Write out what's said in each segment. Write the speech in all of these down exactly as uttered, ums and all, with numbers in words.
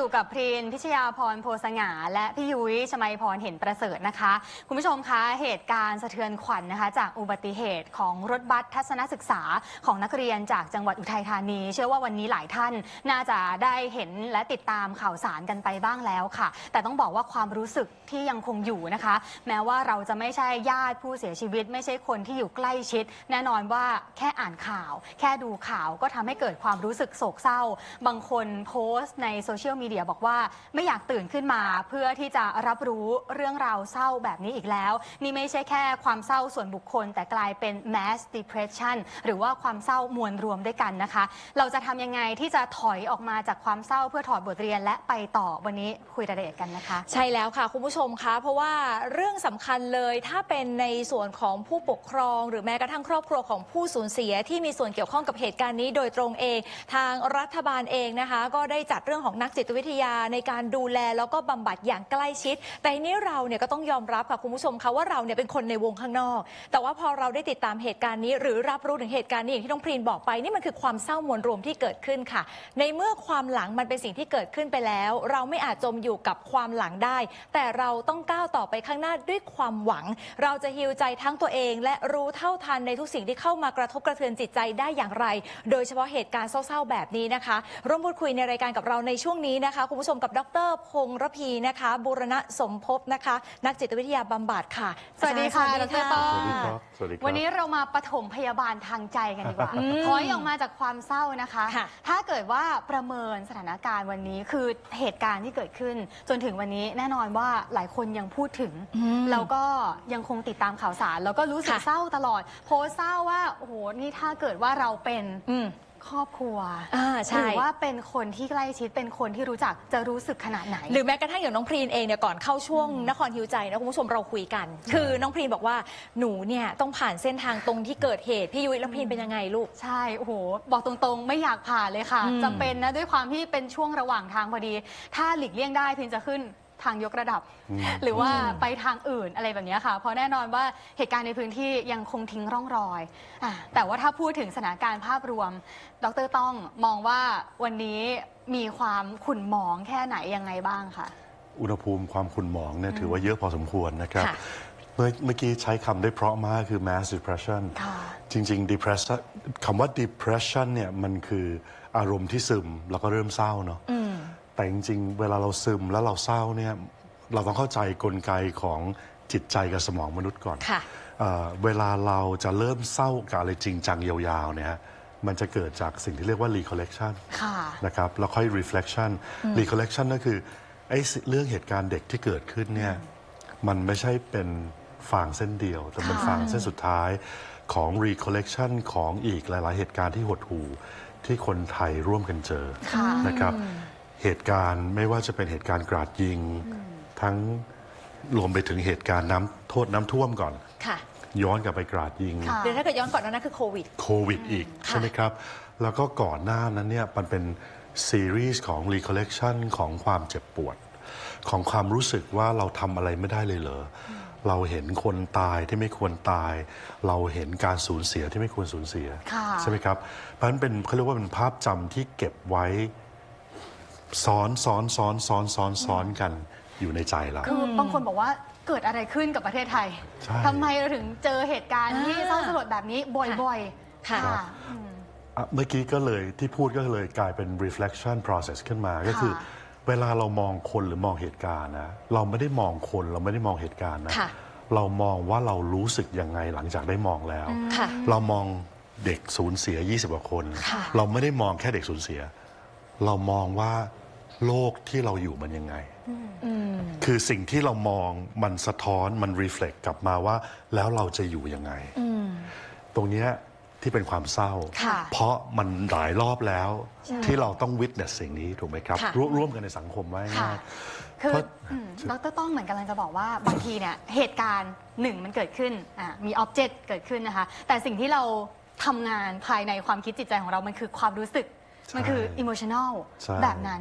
อยู่กับพรีนพิชยาพรโพสง่าและพี่ยุ้ยชมัยพรเห็นประเสริฐนะคะคุณผู้ชมคะเหตุการณ์สะเทือนขวัญนะคะจากอุบัติเหตุของรถบัสทัศนศึกษาของนักเรียนจากจังหวัดอุทัยธานีเชื่อว่าวันนี้หลายท่านน่าจะได้เห็นและติดตามข่าวสารกันไปบ้างแล้วค่ะแต่ต้องบอกว่าความรู้สึกที่ยังคงอยู่นะคะแม้ว่าเราจะไม่ใช่ญาติผู้เสียชีวิตไม่ใช่คนที่อยู่ใกล้ชิดแน่นอนว่าแค่อ่านข่าวแค่ดูข่าวก็ทำให้เกิดความรู้สึกโศกเศร้าบางคนโพสต์ในโซเชียลมีเดียบอกว่าไม่อยากตื่นขึ้นมาเพื่อที่จะรับรู้เรื่องราวเศร้าแบบนี้อีกแล้วนี่ไม่ใช่แค่ความเศร้าส่วนบุคคลแต่กลายเป็น mass depression หรือว่าความเศร้ามวลรวมด้วยกันนะคะเราจะทำยังไงที่จะถอยออกมาจากความเศร้าเพื่อถอดบทเรียนและไปต่อวันนี้คุยรายละเอียดกันนะคะใช่แล้วค่ะคุณผู้ชมคะเพราะว่าเรื่องสำคัญเลยถ้าเป็นในส่วนของผู้ปกครองหรือแม้กระทั่งครอบครัวของผู้สูญเสียที่มีส่วนเกี่ยวข้องกับเหตุการณ์นี้โดยตรงเองทางรัฐบาลเองนะคะก็ได้จัดเรื่องของนักจิตวิทยาในการดูแลแล้วก็บำบัดอย่างใกล้ชิดแต่ทีนี้เราเนี่ยก็ต้องยอมรับค่ะคุณผู้ชมคะว่าเราเนี่ยเป็นคนในวงข้างนอกแต่ว่าพอเราได้ติดตามเหตุการณ์นี้หรือรับรู้ถึงเหตุการณ์นี้อย่างที่น้องพรีนบอกไปนี่มันคือความเศร้ามวลรวมที่เกิดขึ้นค่ะในเมื่อความหลังมันเป็นสิ่งที่เกิดขึ้นไปแล้วเราไม่อาจจมอยู่กับความหลังได้แต่เราต้องก้าวต่อไปข้างหน้าด้วยความหวังเราจะฮีลใจทั้งตัวเองและรู้เท่าทันในทุกสิ่งที่เข้ามากระทบกระเทือนจิตใจได้อย่างไรโดยเฉพาะเหตุการณ์เศร้าๆแบบนี้นะคะร่วมพูดคุยในรายการกับเราในช่วงนี้นะคะคุณผู้ชมกับดร.พงษ์ระพีนะคะบูรณะสมภพนะคะนักจิตวิทยาบำบัดค่ะสวัสดีค่ะดร.ต้องวันนี้เรามาปฐมพยาบาลทางใจกันดีกว่าถอยออกมาจากความเศร้านะคะถ้าเกิดว่าประเมินสถานการณ์วันนี้คือเหตุการณ์ที่เกิดขึ้นจนถึงวันนี้แน่นอนว่าหลายคนยังพูดถึงแล้วก็ยังคงติดตามข่าวสารแล้วก็รู้สึกเศร้าตลอดโพสต์เศร้าว่าโอ้โหนี่ถ้าเกิดว่าเราเป็นครอบครัวหรือว่าเป็นคนที่ใกล้ชิดเป็นคนที่รู้จักจะรู้สึกขนาดไหนหรือแม้กระทั่งอย่างน้องพรีนเองเนี่ยก่อนเข้าช่วงนครฮิวใจนะคุณผู้ชมเราคุยกันคือน้องพรีนบอกว่าหนูเนี่ยต้องผ่านเส้นทางตรงที่เกิดเหตุพี่ยุ้ยแล้วพรีนเป็นยังไงลูกใช่โอ้โหบอกตรงๆไม่อยากผ่านเลยค่ะจำเป็นนะด้วยความที่เป็นช่วงระหว่างทางพอดีถ้าหลีกเลี่ยงได้พรีนจะขึ้นทางยกระดับหรือว่าไปทางอื่นอะไรแบบนี้ค่ะเพราะแน่นอนว่าเหตุการณ์ในพื้นที่ยังคงทิ้งร่องรอยอ่ะแต่ว่าถ้าพูดถึงสถานการณ์ภาพรวมดร.ต้องมองว่าวันนี้มีความขุ่นหมองแค่ไหนยังไงบ้างคะอุณหภูมิความขุ่นหมองเนี่ยถือว่าเยอะพอสมควรนะครับเมื่อเมื่อกี้ใช้คำได้เพราะมากคือ mass depression จริงๆ depression คำว่า depression เนี่ยมันคืออารมณ์ที่ซึมแล้วก็เริ่มเศร้าเนาะแต่จริงๆเวลาเราซึมแล้วเราเศร้าเนี่ยเราต้องเข้าใจกลไกของจิตใจกับสมองมนุษย์ก่อนเอ่อเวลาเราจะเริ่มเศร้ากับอะไรจริงจังยาวๆเนี่ยมันจะเกิดจากสิ่งที่เรียกว่า recollection นะครับแล้วค่อย reflection recollection ก็คือไอ้เรื่องเหตุการณ์เด็กที่เกิดขึ้นเนี่ยมันไม่ใช่เป็นฟางเส้นเดียวแต่เป็นฟางเส้นสุดท้ายของ recollection ของอีกหลายๆเหตุการณ์ที่หดหู่ที่คนไทยร่วมกันเจอนะครับเหตุการณ์ไม่ว่าจะเป็นเหตุการณ์กราดยิงทั้งรวมไปถึงเหตุการณ์น้ำโทษน้ำท่วมก่อนย้อนกลับไปกราดยิงเดี๋ยวถ้าเกิดย้อนก่อนนั้นคือโควิดโควิดอีกใช่ไหมครับแล้วก็ก่อนหน้านั้นเนี่ยมันเป็นซีรีส์ของ recollection ของความเจ็บปวดของความรู้สึกว่าเราทำอะไรไม่ได้เลยเหรอเราเห็นคนตายที่ไม่ควรตายเราเห็นการสูญเสียที่ไม่ควรสูญเสียใช่ไหมครับเพราะฉะนั้นเป็นเขาเรียกว่าเป็นภาพจำที่เก็บไว้ซ้อนซ้อนซ้อนซ้อนซ้อนซ้อนกันอยู่ในใจเราคือบางคนบอกว่าเกิดอะไรขึ้นกับประเทศไทยทำไมเราถึงเจอเหตุการณ์ที่เศร้าสลดแบบนี้บ่อยๆค่ะเมื่อกี้ก็เลยที่พูดก็เลยกลายเป็น reflection process ขึ้นมาก็คือเวลาเรามองคนหรือมองเหตุการณ์นะเราไม่ได้มองคนเราไม่ได้มองเหตุการณ์นะเรามองว่าเรารู้สึกยังไงหลังจากได้มองแล้วเรามองเด็กสูญเสียยี่สิบกว่าคนเราไม่ได้มองแค่เด็กสูญเสียเรามองว่าโลกที่เราอยู่มันยังไงคือสิ่งที่เรามองมันสะท้อนมัน reflect กลับมาว่าแล้วเราจะอยู่ยังไงตรงนี้ที่เป็นความเศร้าเพราะมันหลายรอบแล้วที่เราต้อง witness สิ่งนี้ถูกไหมครับร่วมกันในสังคมไว้ง่ายคือดร.ต้องเหมือนกำลังจะบอกว่าบางทีเนี่ยเหตุการณ์หนึ่งมันเกิดขึ้นมี object เกิดขึ้นนะคะแต่สิ่งที่เราทำงานภายในความคิดจิตใจของเรามันคือความรู้สึกมันคือ emotional แบบนั้น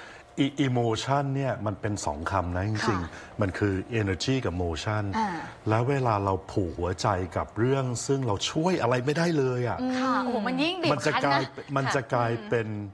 emotion เนี่ยมันเป็นสองคำนะจริงๆมันคือ energy กับ motion แล้วเวลาเราผูกหัวใจกับเรื่องซึ่งเราช่วยอะไรไม่ได้เลยอ่ะโอ้โหมันยิ่งบีบคั้นนะมันจะกลายมันจะกลายเป็น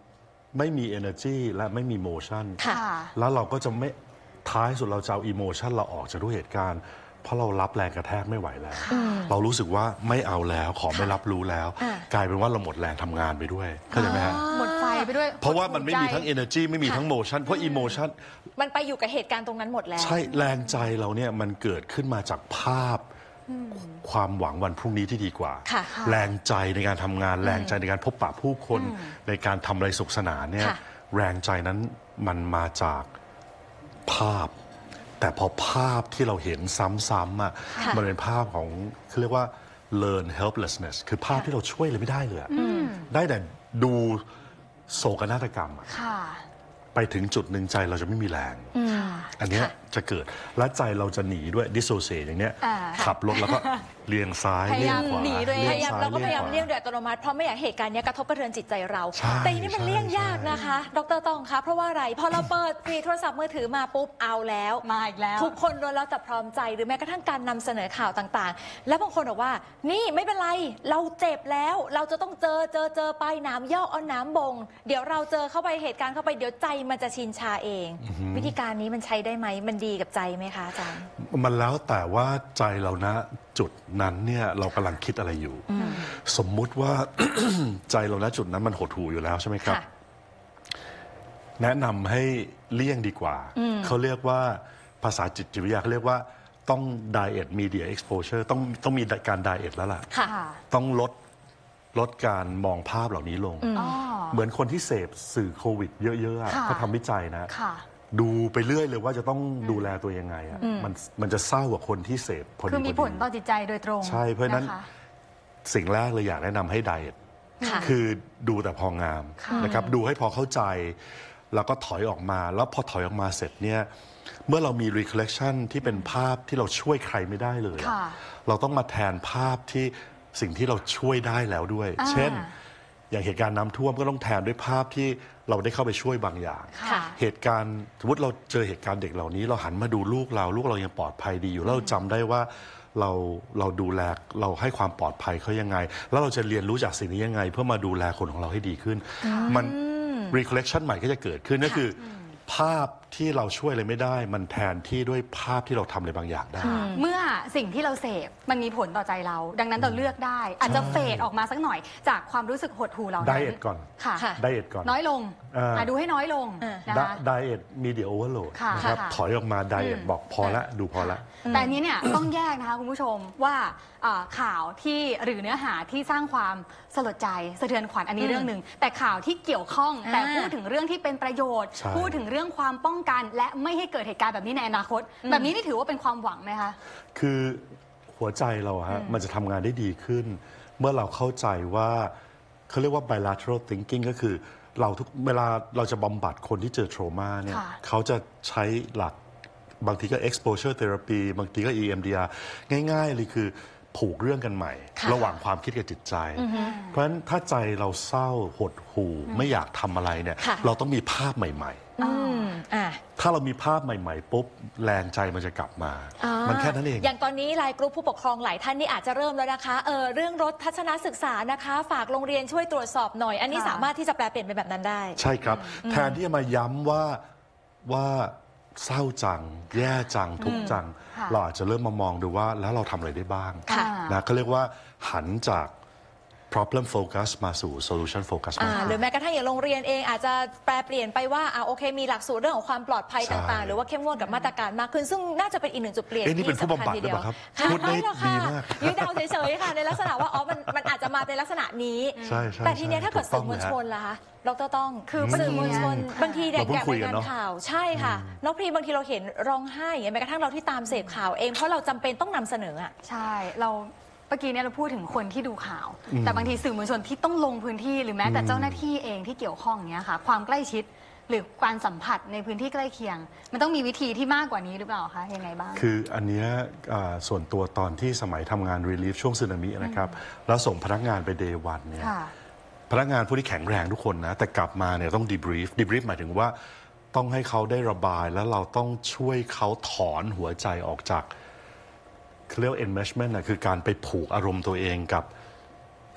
ไม่มี energy และไม่มี motion ค่ะแล้วเราก็จะไม่ท้ายสุดเราจะเอา emotion เราออกจากด้วยเหตุการณ์เพราะเรารับแรงกระแทกไม่ไหวแล้ว เรารู้สึกว่าไม่เอาแล้วขอไม่รับรู้แล้วอ่ะกลายเป็นว่าเราหมดแรงทำงานไปด้วยเข้าใจไหมฮะหมดไฟไปด้วยเพราะว่ามันไม่มีหดหู่ใจทั้ง energy ไม่มีทั้ง motion เพราะ emotion มันไปอยู่กับเหตุการณ์ตรงนั้นหมดแล้วใช่แรงใจเราเนี่ยมันเกิดขึ้นมาจากภาพความหวังวันพรุ่งนี้ที่ดีกว่าค่ะแรงใจในการทำงานแรงใจในการพบปะผู้คนในการทำอะไรสุขสนานเนี่ยค่ะแรงใจนั้นมันมาจากภาพ แต่พอภาพที่เราเห็นซ้ำๆอ่ะค่ะมันเป็นภาพของเขาเรียกว่า learn helplessness คือภาพที่เราช่วยอะไรไม่ได้เลยอะได้แต่ดูโศกนาฏกรรมอะค่ะไปถึงจุดหนึ่งใจเราจะไม่มีแรง อันเนี้ยค่ะจะเกิดและใจเราจะหนีด้วย dissociate อย่างเนี้ยอ่าขับรถแล้วก็เลียงซ้ายพยายามเลียงขวาหนีด้วยเลีพยงยายามซ้เราก็พยายามขวเลี่ยงโดยอัตโนมัติเพราะไม่อยากเหตุการณ์เนี้ยกระทบกระเทือนจิตใจเราใช่แต่อันนี้มันใช่เลี่ยงยากใช่นะคะ ดรตองคะเพราะว่าอะไรพอเราเปิดฟีโทรศัพท์มือถือมาปุ๊บเอาแล้วมาอีกแล้วทุกคนล้วนแล้วแต่พร้อมใจหรือแม้กระทั่งการนำเสนอข่าวต่างๆ แล้วบางคนบอกว่า นี่ไม่เป็นไรเราเจ็บแล้ว เราจะต้องเจอเจอเจอไปน้ำยอกเอาน้ำบงเดี๋ยวเราเจอเข้าไปเหตุการณ์เข้าไปเดี๋ยวใจมันจะชินชาเอง วิธีการนี้มันใช้ได้ไหมมันดีกับใจไหมคะอาจารย์มันแล้วแต่ว่าใจเรานะจุดนั้นเนี่ยเรากำลังคิดอะไรอยู่ สมมุติว่า ใจเราณจุดนั้นมันหดหู่อยู่แล้วใช่ไหมครับค่ะแนะนำให้เลี่ยงดีกว่า เขาเรียกว่าภาษาจิตวิทยาเขาเรียกว่าต้อง diet media exposure ต้องต้องมีการ diet แล้วล่ะค่ะต้องลดลดการมองภาพเหล่านี้ลงอ๋อเหมือนคนที่เสพสื่อโควิดเยอะๆอะค่ะเขาทำวิจัยนะค่ะดูไปเรื่อยเลยว่าจะต้องดูแลตัวยังไงอะมันมันจะเศร้ากว่าคนที่เสพพอดีคือมีพผอลดีต่อจิตใจโดยตรงใช่เพราะฉะนั้นคสิ่งแรกเลยอยากแนะนำให้ไดเอทค่ะคือดูแต่พองามค่ะนะครับดูให้พอเข้าใจ แล้วก็ถอยออกมา แล้วพอถอยออกมาเสร็จเนี่ยเมื่อเรามี recollection ที่เป็นภาพที่เราช่วยใครไม่ได้เลยอะค่ะเราต้องมาแทนภาพที่สิ่งที่เราช่วยได้แล้วด้วยอ่าเช่น อย่างเหตุการณ์น้ำท่วมก็ต้องแทนด้วยภาพที่เราได้เข้าไปช่วยบางอย่างค่ะเหตุการณ์สมมติเราเจอเหตุการณ์เด็กเหล่านี้ เราหันมาดูลูกเราลูกเรายังปลอดภัยดีอยู่แล้วเราจำได้ว่าเราเราดูแลเราให้ความปลอดภัยเขายังไง แล้วเราจะเรียนรู้จากสิ่งนี้ยังไง เพื่อมาดูแลคนของเราให้ดีขึ้น มัน recollection ใหม่ก็จะเกิดขึ้นนั่นคือ ภาพที่เราช่วยอะไรไม่ได้ มันแทนที่ด้วยภาพที่เราทำอะไรบางอย่างได้เมื่อสิ่งที่เราเสพมันมีผลต่อใจเรา ดังนั้นเราเลือกได้ อาจจะเฟดออกมาสักหน่อยจากความรู้สึกหดหู่เราไดนั้นเอทก่อนค่ะค่ะไดเอทก่อนน้อยลงอ่าอ่ะดูให้น้อยลงอ่านะคะไดเอทมีเดียโอเวอร์โหลดค่ะนะครับค่ะถอยออกมาไดเอทบอกพอละดูพอละแต่อันนี้เนี่ย ต้องแยกนะคะคุณผู้ชมว่าอ่าข่าวที่หรือเนื้อหาที่สร้างความสลดใจสะเทือนขวัญอันนี้เรื่องหนึ่งแต่ข่าวที่เกี่ยวข้องอ่าแต่พูดถึงเรื่องที่เป็นประโยชน์ใช่พูดถึงเรื่องความป้องกัน และไม่ให้เกิดเหตุการณ์แบบนี้ในอนาคต แบบนี้นี่ถือว่าเป็นความหวังไหมคะคือหัวใจเราอะฮะมันจะทำงานได้ดีขึ้น เมื่อเราเข้าใจว่าเขาเรียกว่า bilateral thinking ก็คือเราทุกเวลาเราจะบำบัดคนที่เจอ trauma เนี่ยค่ะเขาจะใช้หลักบางทีก็ exposure therapy บางทีก็ อี เอ็ม ดี อาร์ ง่ายๆเลยคือผูกเรื่องกันใหม่ค่ะระหว่างความคิดกับจิตใจ เพราะฉะนั้นถ้าใจเราเศร้าหดหู่ไม่อยากทำอะไรเนี่ยค่ะเราต้องมีภาพใหม่อืมอ่าๆ ถ้าเรามีภาพใหม่ๆปุ๊บแรงใจมันจะกลับมาอ่ามันแค่นั้นเองอย่างตอนนี้ไลน์กรุ๊ปผู้ปกครองหลายท่านนี่อาจจะเริ่มแล้วนะคะเออเรื่องรถทัศนศึกษานะคะ ฝากโรงเรียนช่วยตรวจสอบหน่อย อันนี้ค่ะสามารถที่จะแปลเปลี่ยนเป็นแบบนั้นได้ใช่ครับ แทนที่จะมาย้ำว่าว่าเศร้าจัง แย่จัง ทุกข์จังค่ะเราอาจจะเริ่มมามองดูว่าแล้วเราทำอะไรได้บ้างค่ะนะเขาเรียกว่าหันจาก problem focus มาสู่ solution focus อ่ามากขึ้นหรือแม้กระทั่งอย่างโรงเรียนเองอาจจะแปลเปลี่ยนไปว่าอ่าโอเคมีหลักสูตรเรื่องของความปลอดภัยใช่ต่างๆ หรือว่าเข้มงวดกับมาตรการมากขึ้น ซึ่งน่าจะเป็นอีกหนึ่งจุดเปลี่ยนเอ๊ะนี่เป็นผู้ที่สำบำบัดทีหรือเปล่าครับค่ะพูดได้ไม่หรอกค่ะดีมากยืดเดาเฉยๆค่ะในลักษณะว่าอ๋อมันมันอาจจะมาในลักษณะนี้ใช่ใช่แต่ทีเนี้ยใช่ถ้าเกิดถูกต้สื่องอมวลเลยฮะชนล่ะคะดรต้องคือสื่อมวลชนอืมบางทีเนี่ยเราเพิ่อง ยากคุราย ยกันงานเนอะข่าวใช่ค่ะน้องพรีบางทีเราเห็นร้องไห้อย่างเงี้ยแม้กระทั่งเราที่ตามเสพข่าวเองเพราะเราจำเป็นต้องนำเสนออ่ะใช่ เราเมื่อกี้เนี่ยเราพูดถึงคนที่ดูข่าว แต่บางทีสื่อมวลชนที่ต้องลงพื้นที่หรือแม้แต่เจ้าหน้าที่เองที่เกี่ยวข้องอย่างเงี้ยค่ะ ความใกล้ชิดหรือการสัมผัสในพื้นที่ใกล้เคียง มันต้องมีวิธีที่มากกว่านี้หรือเปล่าคะยังไงบ้างคืออันเนี้ยอ่าส่วนตัวตอนที่สมัยทำงาน relief ช่วงสึนามินะครับ แล้วส่งพนักงานไป day one เนี่ยค่ะพนักงานผู้ที่แข็งแรงทุกคนนะ แต่กลับมาเนี่ยต้อง debrief debrief หมายถึงว่าต้องให้เขาได้ระบายแล้วเราต้องช่วยเขาถอนหัวใจออกจากเขาเรียกว่า enmeshment นะคือการไปผูกอารมณ์ตัวเองกับ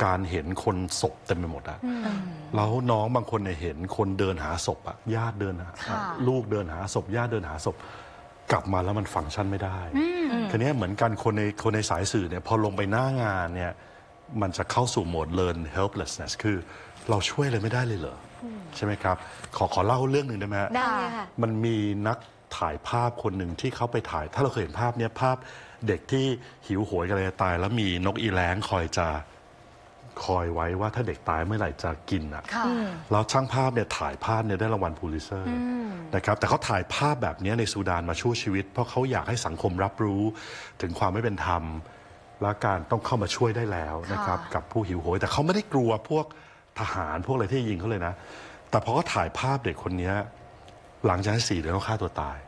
การเห็นคนศพเต็มไปหมดอะแล้วน้องบางคนเนี่ยเห็นคนเดินหาศพอะญาติเดินหาลูกเดินหาศพญาติเดินหาศพกลับมาแล้วมันฟังก์ชันไม่ได้ทีนี้เหมือนกันคนในคนในสายสื่อเนี่ยพอลงไปหน้างานเนี่ยมันจะเข้าสู่โหมด learn helplessness คือเราช่วยอะไรไม่ได้เลยเหรอใช่ไหมครับขอขอเล่าเรื่องหนึ่งได้ไหมฮะได้ค่ะมันมีนักถ่ายภาพคนหนึ่งที่เขาไปถ่ายถ้าเราเคยเห็นภาพเนี้ยภาพเด็กที่หิวโหยกันเลยตายแล้วมีนกอีแร้งคอยจะคอยไว้ว่าถ้าเด็กตายเมื่อไหร่จะกินอ่ะแล้วช่างภาพเนี่ยถ่ายภาพเนี่ยได้รางวัลพูลิเซอร์นะครับแต่เขาถ่ายภาพแบบนี้ในซูดานมาชั่วชีวิตเพราะเขาอยากให้สังคมรับรู้ถึงความไม่เป็นธรรมและการต้องเข้ามาช่วยได้แล้วนะครับกับผู้หิวโหยแต่เขาไม่ได้กลัวพวกทหารพวกอะไรที่ยิงเขาเลยนะแต่พอเขาถ่ายภาพเด็กคนนี้หลังจากนั้นสี่เดือนเขาฆ่าตัวตาย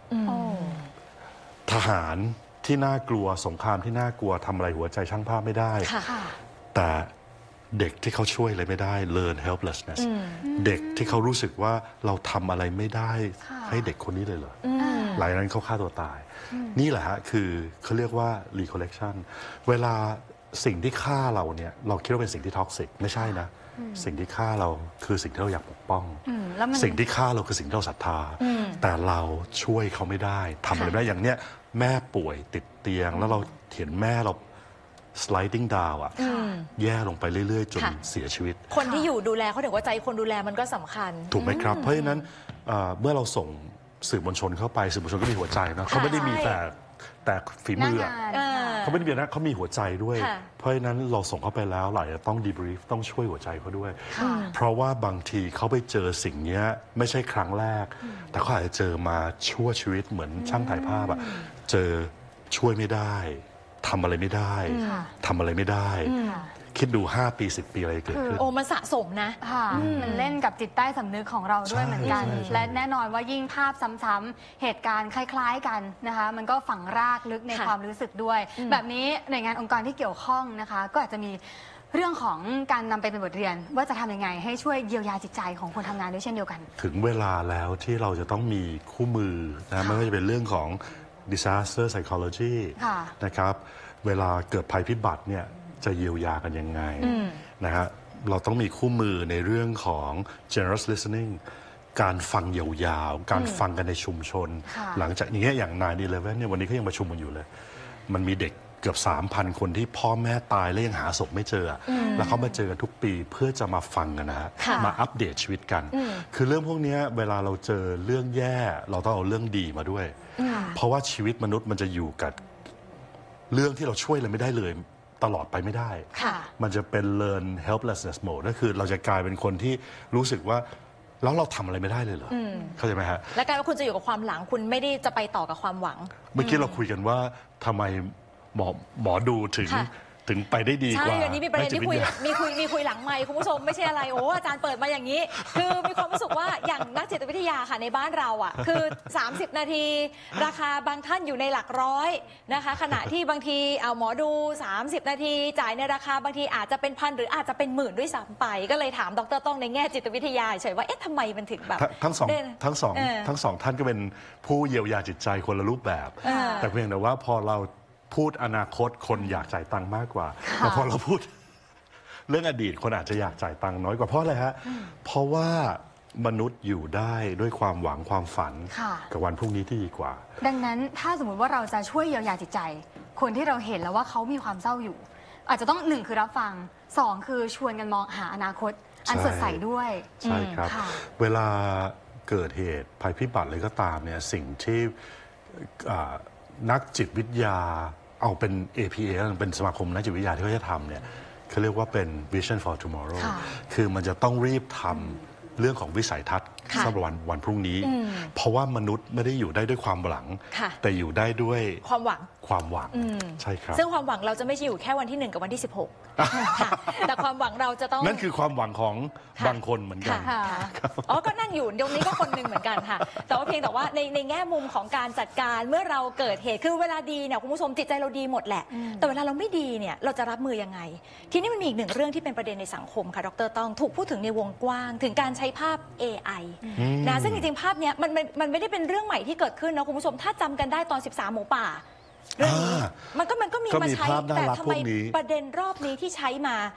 ทหารที่น่ากลัวสงครามที่น่ากลัวทำอะไรหัวใจช่างภาพไม่ได้แต่เด็กที่เขาช่วยอะไรไม่ได้ learn helplessness เด็กที่เขารู้สึกว่าเราทำอะไรไม่ได้ให้เด็กคนนี้เลยเหรอหลายนั้นเขาฆ่าตัวตายนี่แหละฮะคือเขาเรียกว่า recollection เวลาสิ่งที่ฆ่าเราเนี่ยเราคิดว่าเป็นสิ่งที่ท็อกซิกไม่ใช่นะสิ่งที่ฆ่าเราคือสิ่งที่เราอยากปกป้องสิ่งที่ฆ่าเราคือสิ่งที่เราศรัทธาแต่เราช่วยเขาไม่ได้ทำอะไรไม่ได้อย่างเนี้ยแม่ป่วยติดเตียงแล้วเราเห็นแม่เรา sliding down อ่ะแย่ลงไปเรื่อยๆจนเสียชีวิตคนที่อยู่ดูแลเขาถึงว่าใจคนดูแลมันก็สำคัญถูกไหมครับเพราะฉะนั้นเมื่อเราส่งสื่อมวลชนเข้าไปสื่อมวลชนก็มีหัวใจนะเขาไม่ได้มีแต่แต่ฝีมือเขาไม่ได้มีนะเขามีหัวใจด้วยเพราะฉะนั้นเราส่งเข้าไปแล้วหลายจะต้องดีบรีฟต้องช่วยหัวใจเขาด้วยเพราะว่าบางทีเขาไปเจอสิ่งนี้ไม่ใช่ครั้งแรกแต่เขาอาจจะเจอมาชั่วชีวิตเหมือนช่างถ่ายภาพอะเจอช่วยไม่ได้ทำอะไรไม่ได้ทำอะไรไม่ได้คิดดูห้าปีสิบปีอะไรเกิดขึ้นโอ้มันสะสมนะมันเล่นกับจิตใต้สำนึกของเราด้วยเหมือนกันและแน่นอนว่ายิ่งภาพซ้ำๆเหตุการณ์คล้ายๆกันนะคะมันก็ฝังรากลึกในความรู้สึกด้วยแบบนี้หน่วยงานองค์กรที่เกี่ยวข้องนะคะก็อาจจะมีเรื่องของการนำไปเป็นบทเรียนว่าจะทำยังไงให้ช่วยเยียวยาจิตใจของคนทำงานด้วยเช่นเดียวกันถึงเวลาแล้วที่เราจะต้องมีคู่มือนะไม่ว่าจะเป็นเรื่องของ disaster psychology นะครับเวลาเกิดภัยพิบัติเนี่ยจะเยียวยากันยังไงนะฮะเราต้องมีคู่มือในเรื่องของ generous listening การฟังยาวๆการฟังกันในชุมชนหลังจากนี้อย่าง ไนน์ อีเลฟเว่น เนี่ยวันนี้เขายังประชุมกันอยู่เลยมันมีเด็กเกือบ สามพัน คนที่พ่อแม่ตายแล้วยังหาศพไม่เจอแล้วเขามาเจอกันทุกปีเพื่อจะมาฟังกันนะฮะมาอัปเดตชีวิตกันคือเรื่องพวกนี้เวลาเราเจอเรื่องแย่เราต้องเอาเรื่องดีมาด้วยเพราะว่าชีวิตมนุษย์มันจะอยู่กับเรื่องที่เราช่วยอะไรไม่ได้เลยตลอดไปไม่ได้มันจะเป็น learn helplessness mode ก็คือเราจะกลายเป็นคนที่รู้สึกว่าแล้วเราทำอะไรไม่ได้เลยเหรอเข้าใจไหมฮะและกลายว่าคุณจะอยู่กับความหลังคุณไม่ได้จะไปต่อกับความหวังเมื่อกี้เราคุยกันว่าทำไมหมอหมอดูถึงถึงไปได้ดีกว่าใช่วันนี้มีประเด็นที่คุยมีคุยมีคุยหลังไมค์คุณผู้ชมไม่ใช่อะไรโอ้อาจารย์เปิดมาอย่างนี้คือมีความรู้สึกว่าอย่างนักจิตวิทยาค่ะในบ้านเราอ่ะคือสามสิบนาทีราคาบางท่านอยู่ในหลักร้อยนะคะขณะที่บางทีเอาหมอดูสามสิบนาทีจ่ายในราคาบางทีอาจจะเป็นพันหรืออาจจะเป็นหมื่นด้วยซ้ำไปก็เลยถามดร.ต้องในแง่จิตวิทยาเฉยว่าเอ๊ะทำไมมันถึงแบบทั้งสองทั้งสองทั้งสองท่านก็เป็นผู้เยียวยาจิตใจคนละรูปแบบแต่เพียงแต่ว่าพอเราพูดอนาคตคนอยากจ่ายตังค์มากกว่าแต่พอเราพูดเรื่องอดีตคนอาจจะอยากจ่ายตังค์น้อยกว่าเพราะอะไรฮะเพราะว่ามนุษย์อยู่ได้ด้วยความหวังความฝันกับวันพรุ่งนี้ที่ดีกว่าดังนั้นถ้าสมมติว่าเราจะช่วยเยียวยาจิตใจคนที่เราเห็นแล้วว่าเขามีความเศร้าอยู่อาจจะต้องหนึ่งคือรับฟังสองคือชวนกันมองหาอนาคตอันสดใสด้วยใช่ครับเวลาเกิดเหตุภัยพิบัติอะไรก็ตามเนี่ยสิ่งที่นักจิตวิทยาเอาเป็น เอ พี เอ เป็นสมาคมนักจิตวิทยาที่เขาจะทำเนี่ยเขาเรียกว่าเป็น Vision for Tomorrow คือมันจะต้องรีบทำเรื่องของวิสัยทัศน์สำหรับวันวันพรุ่งนี้เพราะว่ามนุษย์ไม่ได้อยู่ได้ด้วยความหวังแต่อยู่ได้ด้วยความหวังความหวังใช่ครับซึ่งความหวังเราจะไม่ใช่อยู่แค่วันที่หนึ่งกับวันที่สิบหกแต่ความหวังเราจะต้องนั่นคือความหวังของบางคนเหมือนกันอ๋อก็นั่งอยู่ตรงนี้ก็คนหนึ่งเหมือนกันค่ะแต่ว่าเพียงแต่ว่าในในแง่มุมของการจัดการเมื่อเราเกิดเหตุคือเวลาดีเนี่ยคุณผู้ชมจิตใจเราดีหมดแหละแต่เวลาเราไม่ดีเนี่ยเราจะรับมือยังไงทีนี้มันมีอีกหนึ่งเรื่องที่เป็นประเด็นในสังคมค่ะดร.ต้องถูกพูดถึงในวงกว้างถึงการใช้ภาพ เอ ไอ นะซึ่งจริงๆภาพนี้มันมันไม่ได้เป็นเรื่องใหม่ที่เกิดขึ้นนะคุณผู้ชมถ้าจำกันได้ตอนสิบสามหมูป่าเรื่องนี้มันก็มันก็มีมาใช้แต่ทำไมประเด็นรอบนี้ที่ใช้มา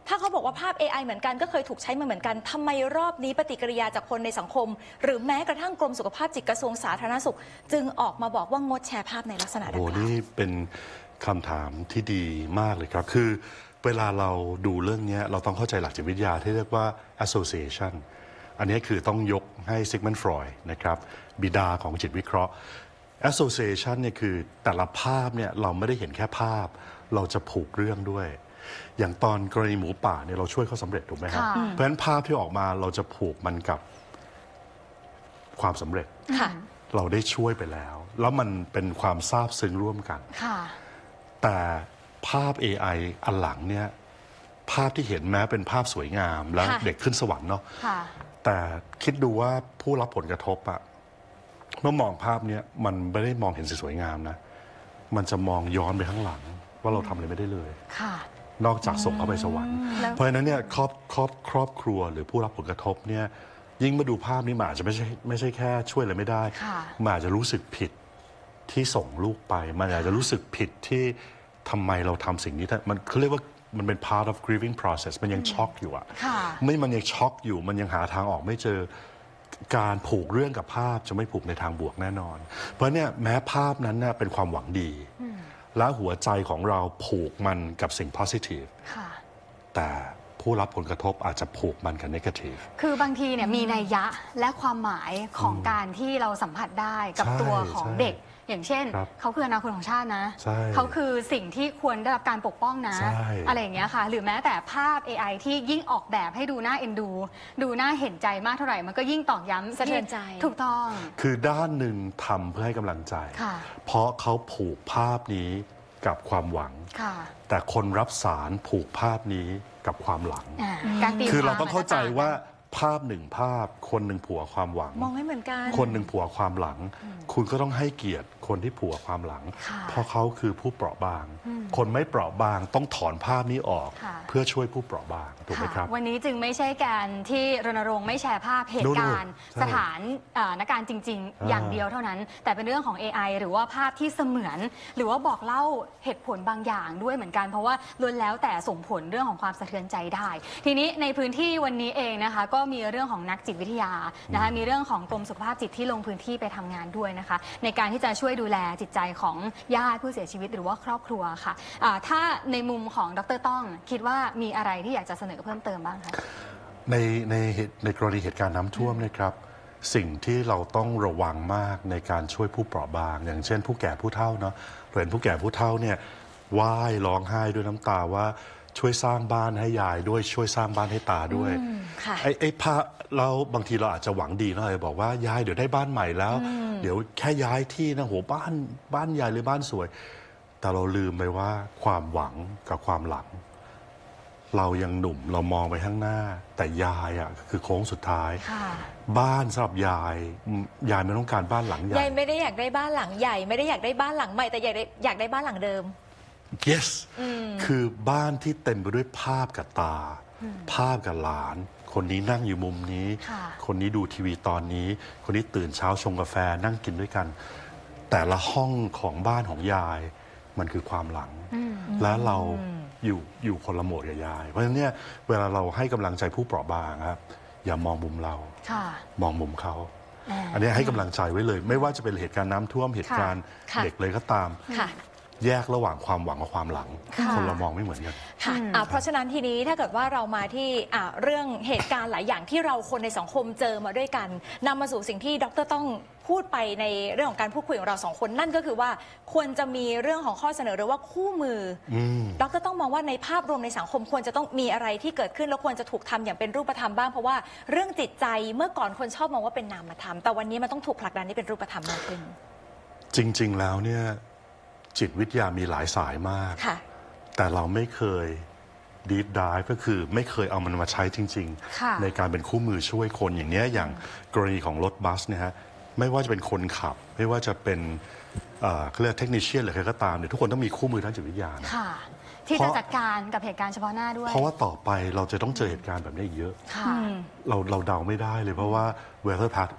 ถ้าเขาบอกว่าภาพ เอ ไอ เหมือนกันก็เคยถูกใช้มาเหมือนกันทำไมรอบนี้ปฏิกิริยาจากคนในสังคม หรือแม้กระทั่งกรมสุขภาพจิตกระทรวงสาธารณสุข จึงออกมาบอกว่างดแชร์ภาพในลักษณะดังโอ้กล่าวนี่เป็นคำถามที่ดีมากเลยครับ คือเวลาเราดูเรื่องนี้เราต้องเข้าใจหลักจิตวิทยาที่เรียกว่า association อันนี้คือต้องยกให้ซิกมันฟรอยด์นะครับบิดาของจิตวิเคราะห์ association เนี่ยคือแต่ละภาพเนี่ยเราไม่ได้เห็นแค่ภาพ เราจะผูกเรื่องด้วย อย่างตอนกรณีหมูป่าเนี่ยเราช่วยเขาสำเร็จถูกไหมครับค่ะเพราะฉะนั้นภาพที่ออกมาเราจะผูกมันกับความสำเร็จค่ะเราได้ช่วยไปแล้ว แล้วมันเป็นความซาบซึ้งร่วมกันค่ะแต่ภาพ เอ ไอ อันหลังเนี่ยภาพที่เห็นแม้เป็นภาพสวยงามแล้วค่ะเด็กขึ้นสวรรค์เนาะค่ะแต่คิดดูว่าผู้รับผลกระทบอะเมื่อมองภาพเนี้ยมันไม่ได้มองเห็นสิ่งสวยงามนะ มันจะมองย้อนไปข้างหลัง ว่าเราทำอะไรไม่ได้เลยค่ะนอกจากส่งเขาไปสวรรค์แล้วเพราะฉะนั้นเนี่ยครอบครอบครอบครัวหรือผู้รับผลกระทบเนี่ยยิ่งมาดูภาพนี้มันอาจจะไม่ใช่ไม่ใช่แค่ช่วยอะไรไม่ได้ค่ะมันอาจจะรู้สึกผิดที่ส่งลูกไป มันอาจจะรู้สึกผิดที่ทำไมเราทำสิ่งนี้มันเขาเรียกว่ามันเป็น part of grieving process มันยังช็อกอยู่อะค่ะไม่มันยังช็อกอยู่มันยังหาทางออกไม่เจอการผูกเรื่องกับภาพจะไม่ผูกในทางบวกแน่นอน เพราะเนี่ยแม้ภาพนั้นน่ะเป็นความหวังดี และหัวใจของเราผูกมันกับสิ่ง positive ค่ะแต่ผู้รับผลกระทบอาจจะผูกมันกับ negative คือบางทีเนี่ยมีนัยยะและความหมายของการที่เราสัมผัสได้กับใช่ตัวของใช่เด็ก อย่างเช่นครับเขาคืออนาคตของชาตินะใช่เขาคือสิ่งที่ควรได้รับการปกป้องนะใช่อะไรอย่างเงี้ยค่ะ หรือแม้แต่ภาพ เอ ไอ ที่ยิ่งออกแบบให้ดูน่าเอ็นดู ดูน่าเห็นใจมากเท่าไหร่ มันก็ยิ่งตอกย้ำสะเทือนใจถูกต้องคือด้านหนึ่งทำเพื่อให้กำลังใจค่ะเพราะเขาผูกภาพนี้กับความหวังค่ะแต่คนรับสารผูกภาพนี้กับความหลังอ่าการตีคือเราควมต้องเข้าใจมันจะต่งกันว่าภาพหนึ่งภาพ คนหนึ่งผัวความหวังมองไม่เหมือนกันคนหนึ่งผัวความหลัง คุณก็ต้องให้เกียรติคนที่ผัวความหลังค่ะเพราะเขาคือผู้เปราะบาง คนไม่เปราะบางต้องถอนภาพนี้ออกค่ะเพื่อช่วยผู้เปราะบางถูกไหมครับะวันนี้จึงไม่ใช่การที่รณรงค์ไม่แชร์ภาพเหตุการณ์โน่นๆใช่สถานเอ่อนักการจริง ๆอ่าอย่างเดียวเท่านั้น แต่เป็นเรื่องของ เอ ไอ หรือว่าภาพที่เสมือน หรือว่าบอกเล่าเหตุผลบางอย่างด้วยเหมือนกัน เพราะว่าล้วนแล้วแต่ส่งผลเรื่องของความสะเทือนใจได้ ทีนี้ในพื้นที่วันนี้เองนะคะก็มีเรื่องของนักจิตวิทยานะคะมีเรื่องของกรมสุขภาพจิตที่ลงพื้นที่ไปทำงานด้วยนะคะ ในการที่จะช่วยดูแลจิตใจของญาติผู้เสียชีวิตหรือว่าครอบครัวค่ะอ่าถ้าในมุมของดรต้องคิดว่ามีอะไรที่อยากจะเสนอเพิ่มเติมบ้างคะในในเหตุในกรณีเหตุการณ์น้ำท่วมนะครับ สิ่งที่เราต้องระวังมากในการช่วยผู้เปราะบาง อย่างเช่นผู้แก่ผู้เฒ่าเนาะเราเห็นผู้แก่ผู้เฒ่าเนี่ยไหว้ร้องไห้ด้วยน้ำตาว่าช่วยสร้างบ้านให้ยายด้วยช่วยสร้างบ้านให้ตาด้วยค่ะไอ้ไอ้พระเราบางทีเราอาจจะหวังดีเนาะเลยบอกว่ายายเดี๋ยวได้บ้านใหม่แล้ว เดี๋ยวแค่ย้ายที่นะโหบ้านบ้านใหญ่หรือบ้านสวย แต่เราลืมไปว่าความหวังกับความหลัง เรายังหนุ่มเรามองไปข้างหน้า แต่ยายอ่ะคือโค้งสุดท้ายค่ะบ้านสำหรับยายอืมยายไม่ต้องการบ้านหลังใหญ่ยายไม่ได้อยากได้บ้านหลังใหญ่ ไม่ได้อยากได้บ้านหลังใหม่แต่อยากได้อยากได้บ้านหลังเดิม yes คือบ้านที่เต็มไปด้วยภาพกับตา ภาพกับหลาน คนนี้นั่งอยู่มุมนี้ค่ะคนนี้ดูทีวีตอนนี้ คนนี้ตื่นเช้าชงกาแฟนั่งกินด้วยกัน แต่ละห้องของบ้านของยายมันคือความหลัง และเราอยู่อยู่คนละโหมดกับยาย เพราะฉะนั้นเนี่ยเวลาเราให้กำลังใจผู้เปราะบางครับ อย่ามองมุมเราค่ะมองมุมเขาอ่าอันนี้ให้กำลังใจไว้เลย ไม่ว่าจะเป็นเหตุการณ์น้ำท่วมเหตุการณ์ค่ะเด็กเลยก็ตามค่ะแยกระหว่างความหวังกับความหลังค่ะคนเรามองไม่เหมือนกันค่ะอ่าเพราะฉะนั้นทีนี้ถ้าเกิดว่าเรามาที่อ่าเรื่องเหตุการณ์หลายอย่างที่เราคนในสังคมเจอมาด้วยกันนำมาสู่สิ่งที่ดรต้องพูดไปในเรื่องของการพูดคุยของเราสองคนนั่นก็คือว่าควรจะมีเรื่องของข้อเสนอหรือว่าคู่มืออมดรต้องมองว่าในภาพรวมในสังคมควรจะต้องมีอะไรที่เกิดขึ้นแล้วควรจะถูกทำอย่างเป็นรูปธรรมบ้างเพราะว่าเรื่องจิตใจเมื่อก่อนคนชอบมองว่าเป็นนามธรรมแต่วันนี้มันต้องถูกผลักดันให้เป็นรูปธรรมมากขึ้นจริง ๆ แล้วเนี่ยจิตวิทยามีหลายสายมากค่ะแต่เราไม่เคยดีดายก็คือไม่เคยเอามันมาใช้จริงค่ะๆ ในการเป็นคู่มือช่วยคนอย่างเนี้ยอย่างกรณีของรถบัสเนี่ยฮะไม่ว่าจะเป็นคนขับ ไม่ว่าจะเป็นเอ่อเขาเรียกเทคนิชเชียนหรือใครก็ตามเนี่ยทุกคนต้องมีคู่มือทางจิตวิทยานะค่ะ ที่เพจะราะจัดการกับเหตุการณ์เฉพาะหน้าด้วยเพราะว่าต่อไปเราจะต้องเจอเหตุการณ์แบบนี้อีกเยอะค่ะอืมเราเราเดาไม่ได้เลยเพราะว่า weather pat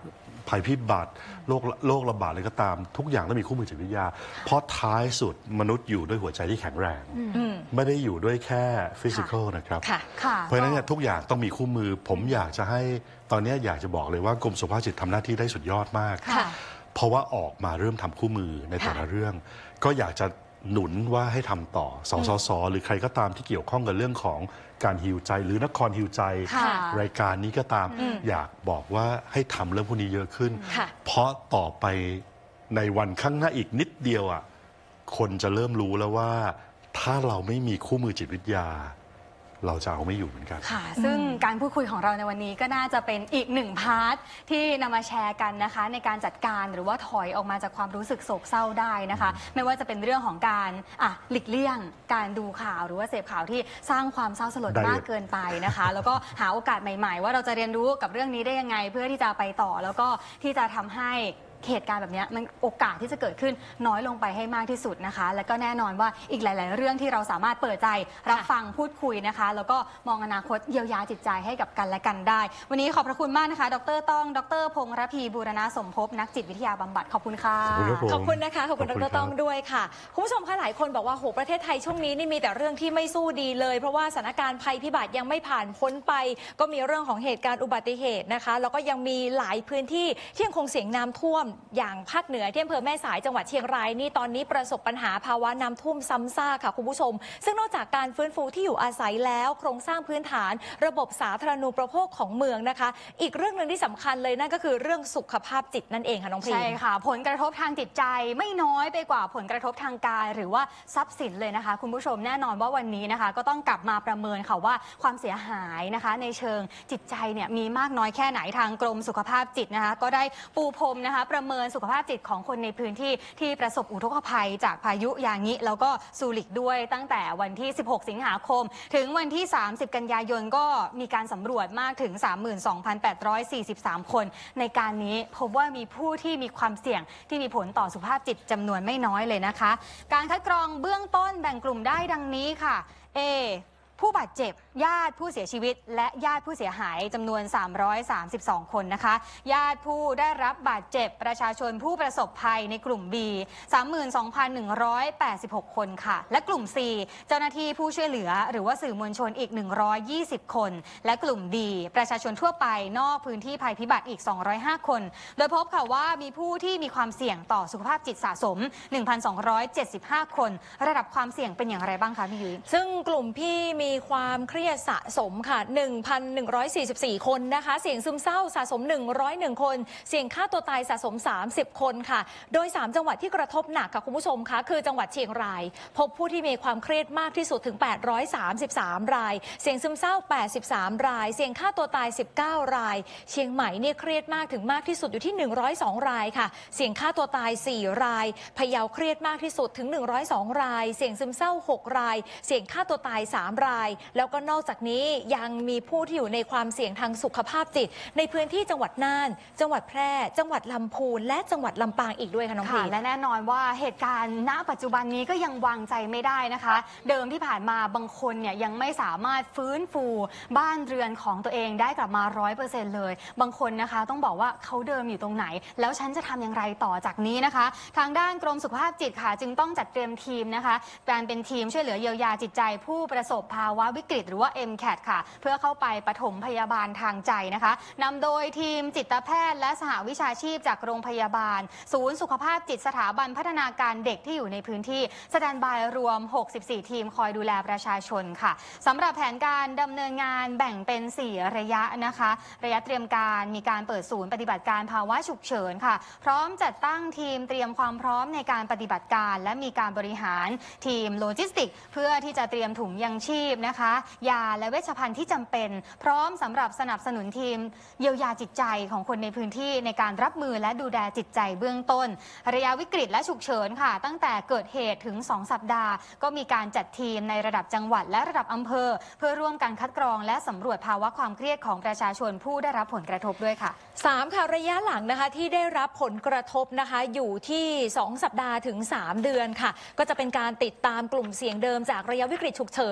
ภัยพิบัติโรคโรคระบาดอะไรก็ตามทุกอย่างต้องมีคู่มือจิตวิทยาเพราะท้ายสุดมนุษย์อยู่ด้วยหัวใจที่แข็งแรงไม่ได้อยู่ด้วยแค่ฟิสิกอลนะครับเพราะฉะนั้นเนี่ยทุกอย่างต้องมีคู่มือผมอยากจะให้ตอนนี้อยากจะบอกเลยว่ากรมสุขภาพจิตทำหน้าที่ได้สุดยอดมากเพราะว่าออกมาเริ่มทำคู่มือในแต่ละเรื่องก็อยากจะหนุนว่าให้ทำต่อสสสหรือใครก็ตามที่เกี่ยวข้องกับเรื่องของการฮีลใจหรือนครฮีลใจรายการนี้ก็ตามอยากบอกว่าให้ทำเรื่องพวกนี้เยอะขึ้นเพราะต่อไปในวันข้างหน้าอีกนิดเดียวอ่ะคนจะเริ่มรู้แล้วว่าถ้าเราไม่มีคู่มือจิตวิทยาเราจะเอาไม่อยู่เหมือนกันค่ะซึ่งการพูดคุยของเราในวันนี้ก็น่าจะเป็นอีกหนึ่งพาร์ทที่นำมาแชร์กันนะคะในการจัดการหรือว่าถอยออกมาจากความรู้สึกโศกเศร้าได้นะคะไม่ว่าจะเป็นเรื่องของการอ่ะหลีกเลี่ยงการดูข่าวหรือว่าเสพข่าวที่สร้างความเศร้าสลดมากเกินไปนะคะแล้วก็หาโอกาสใหม่ๆว่าเราจะเรียนรู้กับเรื่องนี้ได้ยังไงเพื่อที่จะไปต่อแล้วก็ที่จะทำให้เหตุการณ์แบบนี้มันโอกาสที่จะเกิดขึ้นน้อยลงไปให้มากที่สุดนะคะแล้วก็แน่นอนว่าอีกหลาย ๆ เรื่องที่เราสามารถเปิดใจรับฟังพูดคุยนะคะแล้วก็มองอนาคตเยียวยาจิตใจให้กับกันและกันได้วันนี้ขอบพระคุณมากนะคะดร.ต้องดร.พงษ์ระพีบูรณะสมภพนักจิตวิทยาบำบัดขอบคุณค่ะขอบคุณนะคะขอบคุณดร.ต้องด้วยค่ะคุณผู้ชมคะหลายคนบอกว่าโหประเทศไทยช่วงนี้นี่มีแต่เรื่องที่ไม่สู้ดีเลยเพราะว่าสถานการณ์ภัยพิบัติยังไม่ผ่านพ้นไปก็มีเรื่องของเหตุการณ์อุบัติเหตุนะคะแล้วก็ยังมีหลายพื้นที่ที่ยังคงเสี่ยงน้ำท่วมอย่างภาคเหนือที่อำเภอแม่สายจังหวัดเชียงรายนี่ตอนนี้ประสบปัญหาภาวะน้ำท่วมซ้ำซากค่ะคุณผู้ชมซึ่งนอกจากการฟื้นฟูที่อยู่อาศัยแล้วโครงสร้างพื้นฐานระบบสาธารณูปโภคของเมืองนะคะอีกเรื่องหนึ่งที่สำคัญเลยนั่นก็คือเรื่องสุขภาพจิตนั่นเองค่ะน้องพรีใช่ค่ะผลกระทบทางจิตใจไม่น้อยไปกว่าผลกระทบทางกายหรือว่าทรัพย์สินเลยนะคะคุณผู้ชมแน่นอนว่าวันนี้นะคะก็ต้องกลับมาประเมินค่ะว่าความเสียหายนะคะในเชิงจิตใจเนี่ยมีมากน้อยแค่ไหนทางกรมสุขภาพจิตนะคะก็ได้ปูพรมนะคะประเมินสุขภาพจิตของคนในพื้นที่ที่ประสบอุทกภัยจากพายุยางิแล้วก็ซูริกด้วยตั้งแต่วันที่สิบหกสิงหาคมถึงวันที่สามสิบกันยายนก็มีการสำรวจมากถึง สามหมื่นสองพันแปดร้อยสี่สิบสาม คนในการนี้พบว่ามีผู้ที่มีความเสี่ยงที่มีผลต่อสุขภาพจิตจำนวนไม่น้อยเลยนะคะการคัดกรองเบื้องต้นแบ่งกลุ่มได้ดังนี้ค่ะ Aผู้บาดเจ็บญาติผู้เสียชีวิตและญาติผู้เสียหายจำนวนสามร้อยสามสิบสอง คนนะคะญาติผู้ได้รับบาดเจ็บประชาชนผู้ประสบภัยในกลุ่ม B สามหมื่นสองพันหนึ่งร้อยแปดสิบหก คนค่ะและกลุ่ม C เจ้าหน้าที่ผู้ช่วยเหลือหรือว่าสื่อมวลชนอีกหนึ่งร้อยยี่สิบคนและกลุ่ม D ประชาชนทั่วไปนอกพื้นที่ภัยพิบัติอีกสองร้อยห้าคนโดยพบค่ะว่ามีผู้ที่มีความเสี่ยงต่อสุขภาพจิตสะสม หนึ่งพันสองร้อยเจ็ดสิบห้า คนระดับความเสี่ยงเป็นอย่างไรบ้างคะพี่ยุ้ยซึ่งกลุ่มพี่มีความเครียดสะสมค่ะ หนึ่งพันหนึ่งร้อยสี่สิบสี่ คนนะคะเสี่ยงซึมเศร้าสะสมหนึ่งร้อยเอ็ดคนเสี่ยงฆ่าตัวตายสะสมสามสิบคนค่ะโดยสามจังหวัดที่กระทบหนักค่ะคุณผู้ชมคะคือจังหวัดเชียงรายพบผู้ที่มีความเครียดมากที่สุดถึงแปดร้อยสามสิบสามรายเสี่ยงซึมเศร้าแปดสิบสามรายเสี่ยงฆ่าตัวตายสิบเก้ารายเชียงใหม่เนี่ยเครียดมากถึงมากที่สุดอยู่ที่หนึ่งร้อยสองรายค่ะเสี่ยงฆ่าตัวตายสี่รายพะเยาเครียดมากที่สุดถึงหนึ่งร้อยสองรายเสี่ยงซึมเศร้าหกรายเสี่ยงฆ่าตัวตายสามรายแล้วก็นอกจากนี้ยังมีผู้ที่อยู่ในความเสี่ยงทางสุขภาพจิตในพื้นที่จังหวัดน่านจังหวัดแพร่จังหวัดลำพูนและจังหวัดลำปางอีกด้วยค่ะน้องพีและแน่นอนว่าเหตุการณ์ณปัจจุบันนี้ก็ยังวางใจไม่ได้นะคะเดิมที่ผ่านมาบางคนเนี่ยยังไม่สามารถฟื้นฟูบ้านเรือนของตัวเองได้กลับมา ร้อยเปอร์เซ็นต์ เลยบางคนนะคะต้องบอกว่าเขาเดิมอยู่ตรงไหนแล้วฉันจะทำอย่างไรต่อจากนี้นะคะทางด้านกรมสุขภาพจิตค่ะจึงต้องจัดเตรียมทีมนะคะการเป็นทีมช่วยเหลือเยียวยาจิตใจผู้ประสบภาวะวิกฤตหรือว่า เอ็ม แคท ค่ะเพื่อเข้าไปปฐมพยาบาลทางใจนะคะนำโดยทีมจิตแพทย์และสหวิชาชีพจากโรงพยาบาลศูนย์สุขภาพจิตสถาบันพัฒนาการเด็กที่อยู่ในพื้นที่สแตนด์บายรวมหกสิบสี่ทีมคอยดูแลประชาชนค่ะสำหรับแผนการดำเนินงานแบ่งเป็นสี่ระยะนะคะระยะเตรียมการมีการเปิดศูนย์ปฏิบัติการภาวะฉุกเฉินค่ะพร้อมจัดตั้งทีมเตรียมความพร้อมในการปฏิบัติการและมีการบริหารทีมโลจิสติกเพื่อที่จะเตรียมถุงยังชีพนะคะยาและเวชภัณฑ์ที่จำเป็นพร้อมสำหรับสนับสนุนทีมเยียวยาจิตใจของคนในพื้นที่ในการรับมือและดูแลจิตใจเบื้องต้นระยะวิกฤตและฉุกเฉินค่ะตั้งแต่เกิดเหตุถึงสองสัปดาห์ก็มีการจัดทีมในระดับจังหวัดและระดับอำเภอเพื่อร่วมกันคัดกรองและสำรวจภาวะความเครียดของประชาชนผู้ได้รับผลกระทบด้วยค่ะสามค่ะระยะหลังนะคะที่ได้รับผลกระทบนะคะอยู่ที่สองสัปดาห์ถึงสามเดือนค่ะก็จะเป็นการติดตามกลุ่มเสี่ยงเดิมจากระยะวิกฤตฉุกเฉินนะคะซึ่ง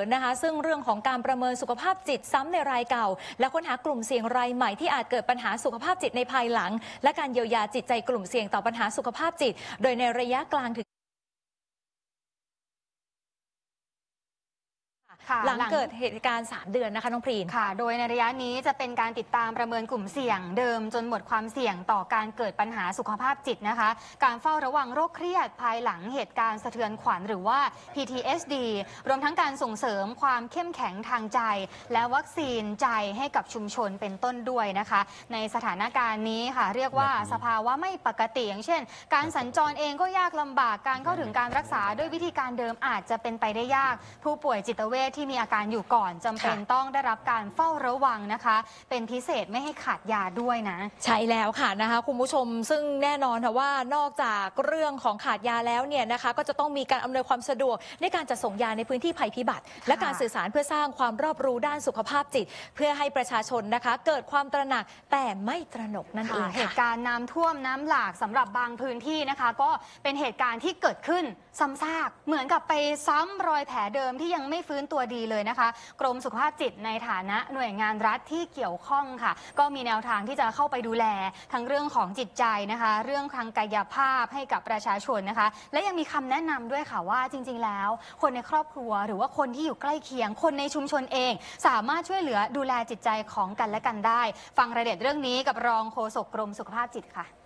ซึ่งเรื่องของการประเมินสุขภาพจิตซ้ำในรายเก่าและค้นหากลุ่มเสี่ยงรายใหม่ที่อาจเกิดปัญหาสุขภาพจิตในภายหลังและการเยียวยาจิตใจกลุ่มเสี่ยงต่อปัญหาสุขภาพจิตโดยในระยะกลางถึงหลังเกิดเหตุการณ์สามเดือนนะคะน้องพรีนค่ะโดยในระยะนี้จะเป็นการติดตามประเมินกลุ่มเสี่ยงเดิมจนหมดความเสี่ยงต่อการเกิดปัญหาสุขภาพจิตนะคะการเฝ้าระวังโรคเครียดภายหลังเหตุการณ์สะเทือนขวัญหรือว่า พี ที เอส ดี รวมทั้งการส่งเสริมความเข้มแข็งทางใจและวัคซีนใจให้กับชุมชนเป็นต้นด้วยนะคะในสถานการณ์นี้ค่ะเรียกว่าสภาวะไม่ปกติอย่างเช่นการสัญจรเองก็ยากลำบากการเข้าถึงการรักษาด้วยวิธีการเดิมอาจจะเป็นไปได้ยากผู้ป่วยจิตเวชที่มีอาการอยู่ก่อนจำเป็นต้องได้รับการเฝ้าระวังนะคะเป็นพิเศษไม่ให้ขาดยาด้วยนะใช่แล้วค่ะนะคะคุณผู้ชมซึ่งแน่นอนค่ะว่านอกจากเรื่องของขาดยาแล้วเนี่ยนะคะก็จะต้องมีการอำนวยความสะดวกในการจัดส่งยาในพื้นที่ภัยพิบัติและการสื่อสารเพื่อสร้างความรอบรู้ด้านสุขภาพจิตเพื่อให้ประชาชนนะคะเกิดความตระหนักแต่ไม่ตระหนกนั่นเองเหตุการณ์น้ำท่วมน้ำหลากสำหรับบางพื้นที่นะคะก็เป็นเหตุการณ์ที่เกิดขึ้นซ้ำซากเหมือนกับไปซ้ำรอยแผลเดิมที่ยังไม่ฟื้นตัวดีเลยนะคะกรมสุขภาพจิตในฐานะหน่วยงานรัฐที่เกี่ยวข้องค่ะก็มีแนวทางที่จะเข้าไปดูแลทั้งเรื่องของจิตใจนะคะเรื่องทางกายภาพให้กับประชาชนนะคะและยังมีคำแนะนำด้วยค่ะว่าจริงๆแล้วคนในครอบครัวหรือว่าคนที่อยู่ใกล้เคียงคนในชุมชนเองสามารถช่วยเหลือดูแลจิตใจของกันและกันได้ฟังรายละเอียดเรื่องนี้กับรองโฆษกกรมสุขภาพจิตค่ะ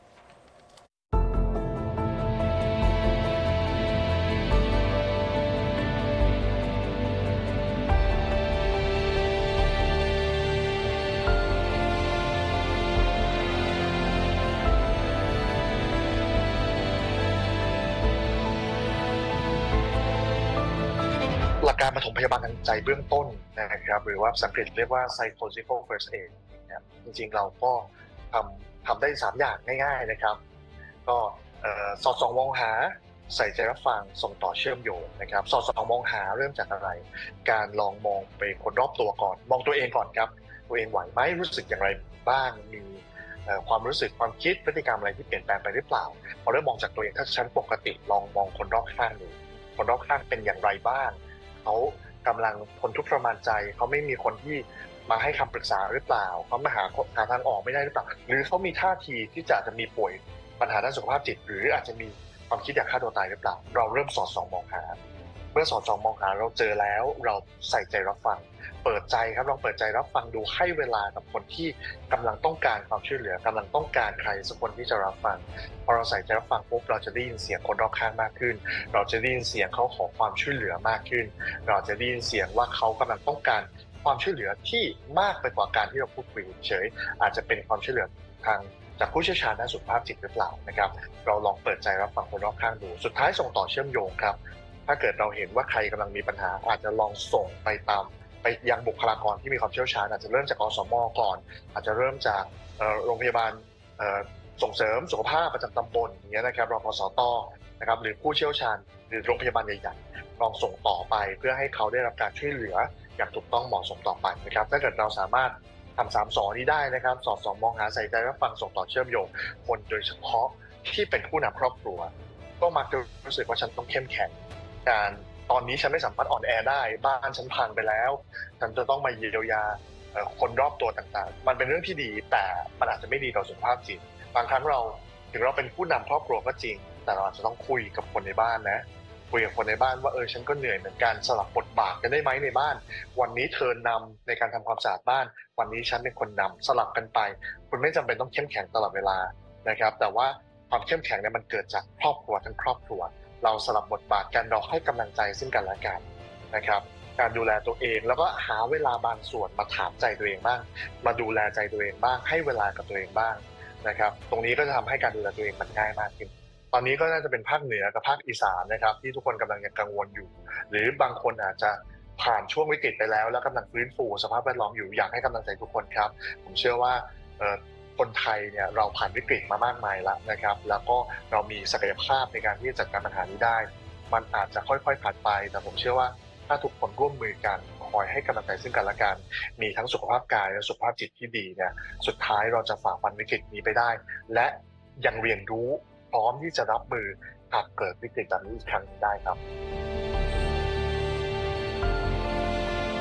หลักการปฐมพยาบาลทางใจเบื้องต้นนะครับหรือว่าภาษาอังกฤษเรียกว่า psychological first aid นะครับจริงๆเราก็ทำทำได้สามอย่างง่ายๆนะครับก็สอดส่องมองหาใส่ใจรับฟังส่งต่อเชื่อมโยงนะครับสอดส่องมองหาเริ่มจากอะไรการลองมองไปคนรอบตัวก่อนมองตัวเองก่อนครับตัวเองไหวไหมรู้สึกอย่างไรบ้างมีความรู้สึกความคิดพฤติกรรมอะไรที่เปลี่ยนแปลงไปหรือเปล่าพอเริ่มมองจากตัวเองถ้าฉันปกติลองมองคนรอบข้างดูคนรอบข้างเป็นอย่างไรบ้างเขากำลังทนทุกข์ทรมานใจเขาไม่มีคนที่มาให้คำปรึกษาหรือเปล่าเขามาหาหาทางออกไม่ได้หรือเปล่าหรือเขามีท่าทีที่จะจะมีป่วยปัญหาด้านสุขภาพจิตหรืออาจจะมีความคิดอยากฆ่าตัวตายหรือเปล่าเราเริ่มสอดส่องมองหาเมื่อสอดส่องมองหาเราเจอแล้วเราใส่ใจรับฟังเปิดใจครับลองเปิดใจรับฟังดูให้เวลากับคนที่กำลังต้องการความช่วยเหลือกำลังต้องการใครสักคนที่จะรับฟังพอเราใส่ใจรับฟังปุ๊บเราจะได้ยินเสียงคนรอบข้างมากขึ้นเราจะได้ยินเสียงเขาขอความช่วยเหลือมากขึ้นเราจะได้ยินเสียงว่าเขากำลังต้องการความช่วยเหลือที่มากไปกว่าการที่เราพูดคุยเฉยอาจจะเป็นความช่วยเหลือทางจากผู้เชี่ยวชาญด้านสุขภาพจิตหรือเปล่านะครับเราลองเปิดใจรับฟังคนรอบข้างดูสุดท้ายส่งต่อเชื่อมโยงครับถ้าเกิดเราเห็นว่าใครกำลังมีปัญหาอาจจะลองส่งไปตามไปยังบุคลากรที่มีความเชี่ยวชาญอาจจะเริ่มจากอสม.ก่อนอาจจะเริ่มจากโรงพยาบาลส่งเสริมสุขภาพประจำตำบลอย่างเงี้ยนะครับรพสต.นะครับหรือผู้เชี่ยวชาญหรือโรงพยาบาลใหญ่ๆลองส่งต่อไปเพื่อให้เขาได้รับการช่วยเหลืออย่างถูกต้องเหมาะสมต่อไปนะครับถ้าเกิดเราสามารถทำสามสอนี้ได้นะครับสอดส่องมองหาใส่ใจรับฟังส่งต่อเชื่อมโยงคนโดยเฉพาะที่เป็นผู้นำครอบครัวก็มักจะรู้สึกว่าฉันต้องเข้มแข็งการตอนนี้ฉันไม่สามารถอ่อนแอได้บ้านฉันพังไปแล้วฉันจะต้องมาเยียวยาคนรอบตัวต่างๆมันเป็นเรื่องที่ดีแต่มันอาจจะไม่ดีต่อสุขภาพจิตบางครั้งเราถึงเราเป็นผู้นำครอบครัวก็จริงแต่เราอาจจะต้องคุยกับคนในบ้านนะคุยกับคนในบ้านว่าเออฉันก็เหนื่อยเหมือนกันสลับบทบาทกันได้ไหมในบ้านวันนี้เธอนำในการทำความสะอาดบ้านวันนี้ฉันเป็นคนนำสลับกันไปคุณไม่จำเป็นต้องเข้มแข็งตลอดเวลานะครับแต่ว่าความเข้มแข็งเนี่ยมันเกิดจากครอบครัวทั้งครอบครัวเราสลับบทบาทกันเราให้กำลังใจซึ่งกันและกันนะครับการดูแลตัวเองแล้วก็หาเวลาบางส่วนมาถามใจตัวเองบ้างมาดูแลใจตัวเองบ้างให้เวลากับตัวเองบ้างนะครับตรงนี้ก็จะทำให้การดูแลตัวเองมันง่ายมากขึ้นตอนนี้ก็น่าจะเป็นภาคเหนือกับภาคอีสานนะครับที่ทุกคนกำลังยังกังวลอยู่หรือบางคนอาจจะผ่านช่วงวิกฤตไปแล้วแล้วกำลังฟื้นฟูสภาพแวดล้อมอยู่อยากให้กำลังใจทุกคนครับผมเชื่อว่าคนไทยเนี่ยเราผ่านวิกฤตมามากมายแล้วนะครับแล้วก็เรามีศักยภาพในการที่จะจัดการปัญหานี้ได้มันอาจจะค่อยๆผ่านไปแต่ผมเชื่อว่าถ้าทุกคนร่วมมือกันคอยให้กำลังใจซึ่งกันและกันมีทั้งสุขภาพกายและสุขภาพจิตที่ดีเนี่ยสุดท้ายเราจะฝ่าฟันวิกฤตนี้ไปได้และยังเรียนรู้พร้อมที่จะรับมือหากเกิดวิกฤตแบบนี้อีกครั้งได้ครับ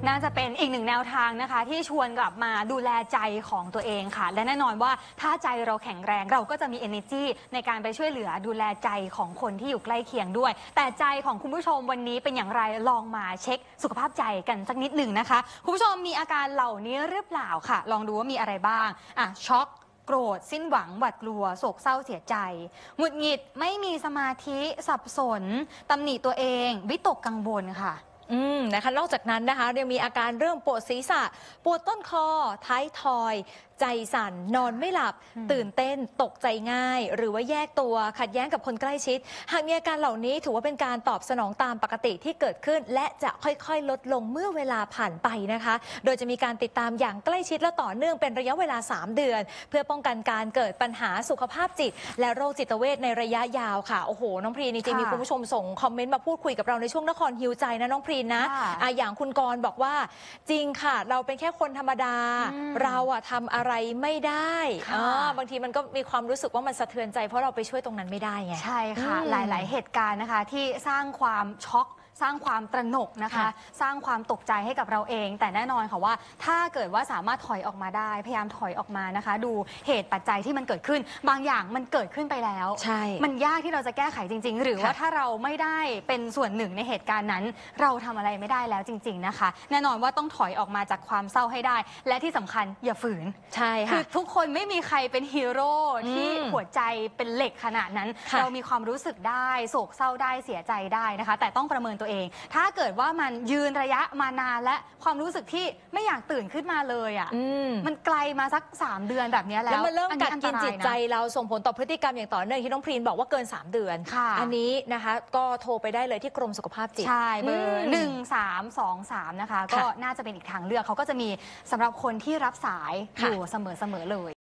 น่าจะเป็นอีกหนึ่งแนวทางนะคะที่ชวนกลับมาดูแลใจของตัวเองค่ะ และแน่นอนว่าถ้าใจเราแข็งแรงเราก็จะมี energy ในการไปช่วยเหลือดูแลใจของคนที่อยู่ใกล้เคียงด้วย แต่ใจของคุณผู้ชมวันนี้เป็นอย่างไรลองมาเช็คสุขภาพใจกันสักนิดหนึ่งนะคะคุณผู้ชมมีอาการเหล่านี้หรือเปล่าค่ะลองดูว่ามีอะไรบ้างอ่ะช็อกโกรธสิ้นหวังหวาดกลัวโศกเศร้าเสียใจหงุดหงิดไม่มีสมาธิสับสนตำหนิตัวเองวิตกกังวลค่ะอืมนะคะนอกจากนั้นนะคะยังมีอาการเริ่มปวดศีรษะปวดต้นคอท้ายทอยใจสั่นนอนไม่หลับตื่นเต้นตกใจง่ายหรือว่าแยกตัวขัดแย้งกับคนใกล้ชิดหากมีอาการเหล่านี้ถือว่าเป็นการตอบสนองตามปกติที่เกิดขึ้นและจะค่อยๆลดลงเมื่อเวลาผ่านไปนะคะโดยจะมีการติดตามอย่างใกล้ชิดและต่อเนื่องเป็นระยะเวลาสามเดือนเพื่อป้องกันการเกิดปัญหาสุขภาพจิตและโรคจิตเวชในระยะยาวค่ะโอ้โหน้องพรีนจริงๆมีคุณผู้ชมส่งคอมเมนต์มาพูดคุยกับเราในช่วงนครฮิวใจนะน้องพรีนนะอ่ะอย่างคุณกรณ์บอกว่าจริงค่ะเราเป็นแค่คนธรรมดาเราอะทำอะไรไม่ได้บางทีมันก็มีความรู้สึกว่ามันสะเทือนใจเพราะเราไปช่วยตรงนั้นไม่ได้ไงใช่ค่ะหลายๆเหตุการณ์นะคะที่สร้างความช็อกสร้างความตระหนกนะคะสร้างความตกใจให้กับเราเองแต่แน่นอนค่ะว่าถ้าเกิดว่าสามารถถอยออกมาได้พยายามถอยออกมานะคะดูเหตุปัจจัยที่มันเกิดขึ้นบางอย่างมันเกิดขึ้นไปแล้วใช่มันยากที่เราจะแก้ไขจริงๆหรือว่าถ้าเราไม่ได้เป็นส่วนหนึ่งในเหตุการณ์นั้นเราทำอะไรไม่ได้แล้วจริงๆนะคะแน่นอนว่าต้องถอยออกมาจากความเศร้าให้ได้และที่สำคัญอย่าฝืนใช่ค่ะคือทุกคนไม่มีใครเป็นฮีโร่ที่หัวใจเป็นเหล็กขนาดนั้นเรามีความรู้สึกได้โศกเศร้าได้เสียใจได้นะคะแต่ต้องประเมินตัวเองถ้าเกิดว่ามันยืนระยะมานานและความรู้สึกที่ไม่อยากตื่นขึ้นมาเลยอ่ะมันไกลมาสักสามเดือนแบบนี้แล้วแล้วมันเริ่มกัดกินจิตใจเราส่งผลต่อพฤติกรรมอย่างต่อเนื่องที่น้องพรีนบอกว่าเกินสามเดือนอันนี้นะคะก็โทรไปได้เลยที่กรมสุขภาพจิตใช่เบอร์หนึ่งสามสองสามนะคะก็น่าจะเป็นอีกทางเลือกเขาก็จะมีสำหรับคนที่รับสายอยู่เสมอๆเลย